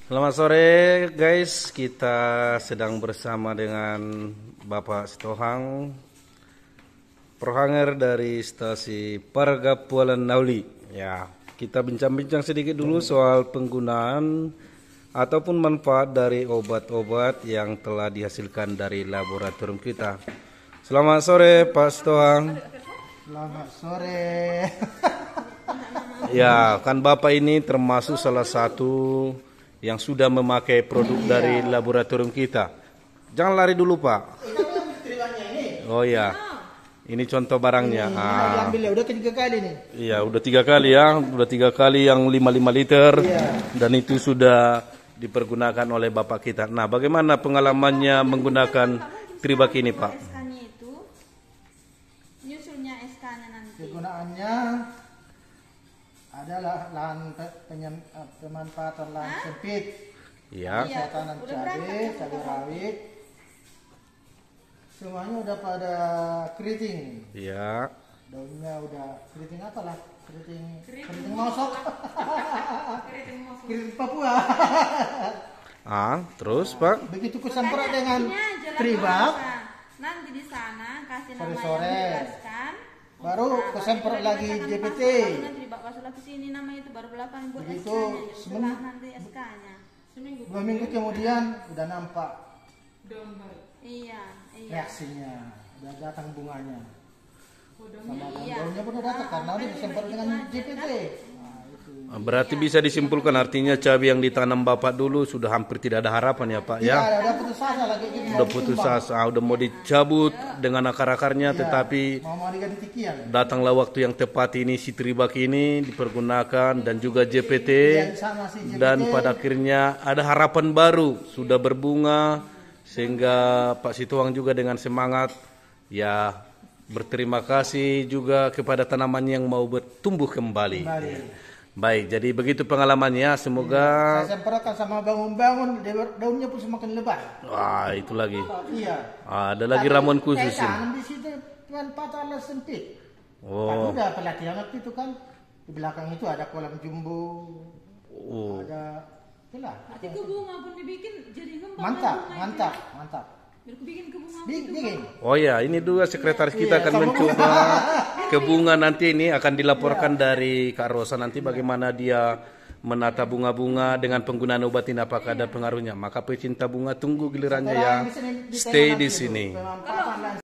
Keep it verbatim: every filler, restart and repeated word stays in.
Selamat sore guys, kita sedang bersama dengan Bapak Sitohang, Prohanger dari stasi Pargapualan Nauli. Ya, kita bincang-bincang sedikit dulu soal penggunaan ataupun manfaat dari obat-obat yang telah dihasilkan dari laboratorium kita. Selamat sore Pak Sitohang. Selamat sore. Ya, kan Bapak ini termasuk salah satu yang sudah memakai produk dari laboratorium kita. Jangan lari dulu Pak. Oh ya, ini contoh barangnya. Ini, ah. diambil ya, udah ketiga kali nih. Iya, udah tiga kali ya, udah tiga kali yang lima lima liter, Iya. dan itu sudah dipergunakan oleh Bapak kita. Nah, bagaimana pengalamannya menggunakan Tribak ini Pak? S K-nya itu, nyusulnya S K-nya nanti. Kegunaannya adalah lahan pe- penyem- eh, pemanfaatan lahan sempit. Iya. Saya tanam Udah cabai, berangkat, cabai rawit. Semuanya udah pada keriting. Iya. Daunnya udah keriting apa lah? Keriting keriting mosok. Keriting Papua. Ah, terus Pak? Begitu kusemprot dengan Ini aja lah, Tribak, Pak. Nanti di sana kasih nama yang Sore-sore. dijelaskan. baru Nah, kusemprot baru lagi dikatakan J P T. pas Tribak pas ke sini nama itu baru belakang buat Begitu, S K-nya. Setelah seminggu- nanti S K-nya. Seminggu. Dua minggu kemudian udah nampak Iya, iya. reaksinya, udah datang bunganya. Sama Iya. daunnya pun udah datang karena udah disemprot dengan J P T. Nah, itu. Berarti bisa disimpulkan artinya cabai yang ditanam Bapak dulu sudah hampir tidak ada harapan ya Pak Iya, ya? udah putus asa lagi gitu. Udah putus asa, udah mau dicabut dengan akar-akarnya, Iya, tetapi mau mau diganti tikian. datanglah waktu yang tepat ini si Tribak ini dipergunakan dan juga J P T, Iya, sama si J P T. dan pada akhirnya ada harapan baru, sudah berbunga sehingga Pak Sitohang juga dengan semangat ya berterima kasih juga kepada tanaman yang mau bertumbuh kembali. Kembali. Baik, jadi begitu pengalamannya, semoga Saya semprotkan sama bangun-bangun, daunnya pun semakin lebar. wah itu lagi. Iya. Ada lagi ramuan khusus Saya ini. tanam di situ pemanfaatan lahan sempit. Kan Oh. udah pelatihan waktu itu kan di belakang itu ada kolam jumbo, Oh. ada itulah. Nanti ke bunga pun dibikin jadi ngembang. Mantap, bunga itu. mantap, mantap. Biar aku bikin ke bunga. Bi- Bikin. Oh ya, ini juga sekretaris kita Iya, akan sama mencoba ke bunga nanti ini akan dilaporkan dari Kak Rosa nanti bagaimana dia menata bunga-bunga dengan penggunaan obat ini apakah ada pengaruhnya. Maka pecinta bunga tunggu gilirannya ya. Orang di sini ditengok Stay nanti di itu, sini. pemanfaatan lahan